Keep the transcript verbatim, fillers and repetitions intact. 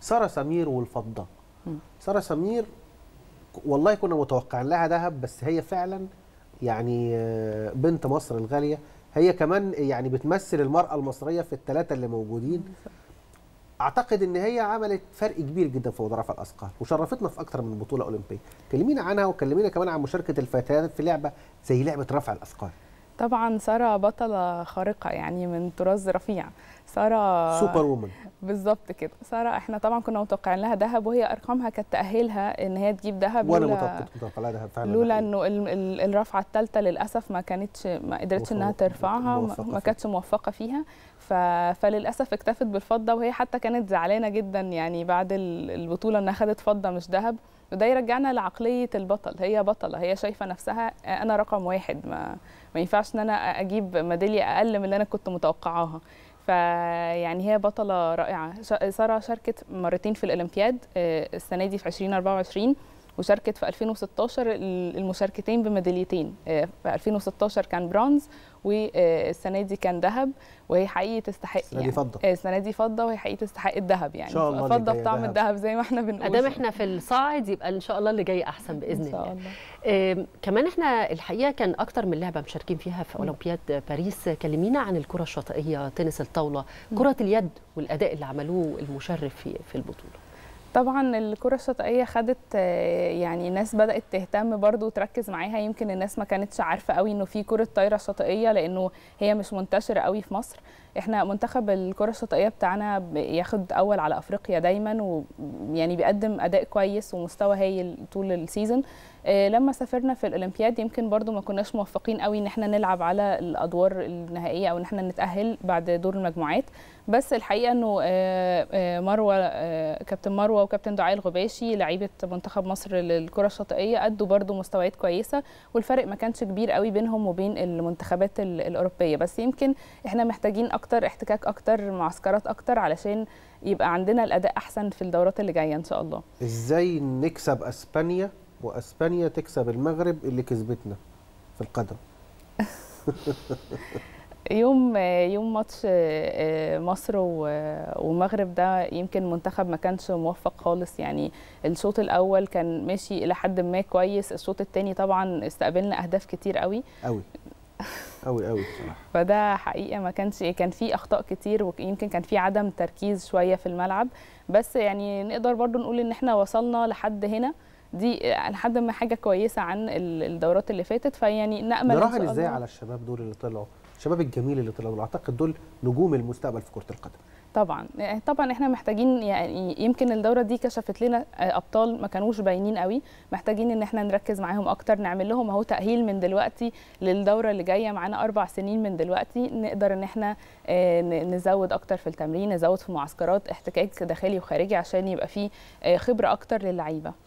ساره سمير والفضه. ساره سمير والله كنا متوقعين لها ذهب، بس هي فعلا يعني بنت مصر الغاليه، هي كمان يعني بتمثل المراه المصريه في الثلاثه اللي موجودين. اعتقد ان هي عملت فرق كبير جدا في رفع الاثقال وشرفتنا في اكتر من بطوله اولمبيه. كلمينا عنها وكلمينا كمان عن مشاركه الفتيات في لعبه زي لعبه رفع الاثقال. طبعا ساره بطله خارقه يعني من طراز رفيع. ساره سوبر وومن بالظبط كده. ساره احنا طبعا كنا متوقعين لها ذهب، وهي ارقامها كانت تاهلها ان هي تجيب ذهب، وانا متوقع لها ذهب فعلا، لولا انه الرفعه الثالثه للاسف ما كانتش ما قدرتش انها ترفعها، ما كانتش موفقه فيها، فللاسف اكتفت بالفضه. وهي حتى كانت زعلانه جدا يعني بعد البطوله انها خدت فضه مش ذهب. وده يرجعنا لعقليه البطل، هي بطله، هي شايفه نفسها انا رقم واحد، ما ما ينفعش ان انا اجيب ميداليه اقل من اللي انا كنت متوقعاها. فيعني هي بطله رائعه. ساره شاركت مرتين في الاولمبياد، السنه دي في ألفين وأربعة وعشرين، وشاركت في ألفين وستاشر المشاركتين بميداليتين. في ألفين وستاشر كان برونز، والسنه دي كان ذهب، وهي حقيقي تستحق. السنه دي فضه. السنه دي فضه، وهي حقيقي تستحق الذهب يعني. فضه بطعم الذهب زي ما احنا بنقول. ادام احنا في الصاعد يبقى ان شاء الله اللي جاي احسن باذن إن شاء الله. الله. آه كمان احنا الحقيقه كان اكتر من لعبه مشاركين فيها في اولمبياد باريس. كلمينا عن الكره الشاطئيه، تنس الطاوله، كره اليد، والاداء اللي عملوه المشرف في في البطوله. طبعا الكرة الشاطئية خدت يعني الناس بدأت تهتم برضو وتركز معاها. يمكن الناس ما كانتش عارفة قوي انه في كرة طايرة شاطئية، لانه هي مش منتشرة قوي في مصر. احنا منتخب الكرة الشاطئية بتاعنا بياخد اول على افريقيا دايما، ويعني بيقدم اداء كويس ومستوى هايل طول السيزون. لما سافرنا في الاولمبياد يمكن برضو ما كناش موفقين قوي ان احنا نلعب على الادوار النهائيه او ان احنا نتاهل بعد دور المجموعات. بس الحقيقه انه مروه كابتن مروه وكابتن دعاء الغباشي لعيبه منتخب مصر للكره الشاطئيه ادوا برضو مستويات كويسه، والفرق ما كانش كبير قوي بينهم وبين المنتخبات الاوروبيه. بس يمكن احنا محتاجين اكتر احتكاك، اكتر معسكرات اكتر، علشان يبقى عندنا الاداء احسن في الدورات اللي جايه ان شاء الله. ازاي نكسب اسبانيا واسبانيا تكسب المغرب اللي كسبتنا في القدم؟ يوم يوم ماتش مصر والمغرب ده يمكن المنتخب ما كانش موفق خالص. يعني الشوط الاول كان ماشي الى حد ما كويس، الشوط الثاني طبعا استقبلنا اهداف كتير قوي قوي قوي قوي بصراحه. فده حقيقه ما كانش، كان في اخطاء كتير، ويمكن كان في عدم تركيز شويه في الملعب. بس يعني نقدر برضو نقول ان احنا وصلنا لحد هنا، دي لحد ما حاجه كويسه عن الدورات اللي فاتت. فيعني نامل نراهن ازاي على الشباب دول اللي طلعوا، الشباب الجميل اللي طلعوا، اعتقد دول نجوم المستقبل في كره القدم. طبعا طبعا احنا محتاجين، يعني يمكن الدوره دي كشفت لنا ابطال ما كانوش باينين قوي، محتاجين ان احنا نركز معاهم اكتر، نعمل لهم اهو تاهيل من دلوقتي للدوره اللي جايه. معانا اربع سنين من دلوقتي نقدر ان احنا نزود اكتر في التمرين، نزود في معسكرات، احتكاك داخلي وخارجي، عشان يبقى في خبره اكتر للعيبه.